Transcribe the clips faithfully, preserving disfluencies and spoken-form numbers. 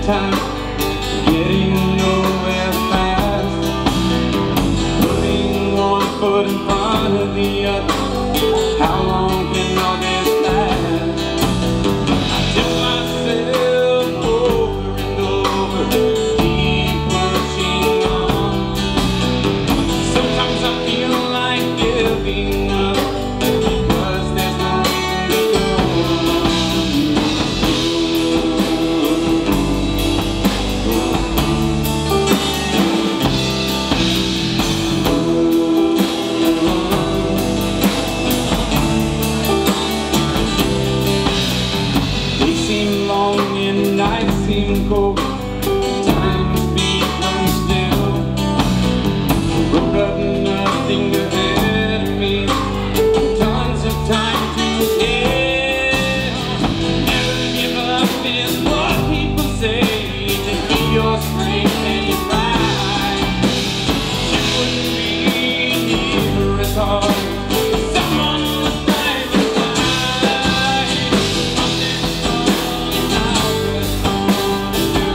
time, getting nowhere fast, putting one foot in front of the other. How long can all this last? I tell myself over and over, keep pushing on. Sometimes I feel like giving up, because there's no reason to go on. Days seem long and nights seem cold, times become still. Road up nothing ahead of me, tons of time to kill. Never give up is what people say, to keep your strength and your pride. It wouldn't be near as hard. Someone was by my side. Something strong and I'll press on and do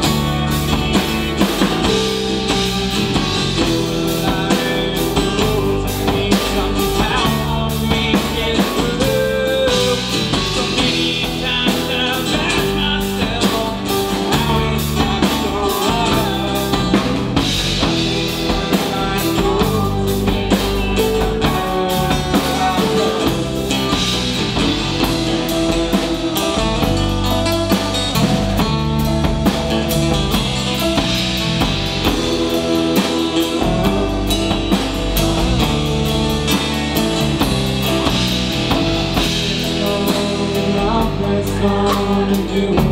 on and do